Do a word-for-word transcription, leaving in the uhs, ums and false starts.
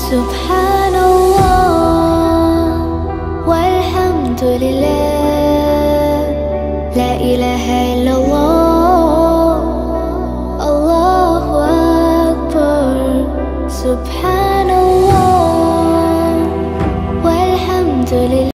سبحان الله والحمد لله، لا إله إلا الله، الله أكبر. سبحان الله والحمد لله.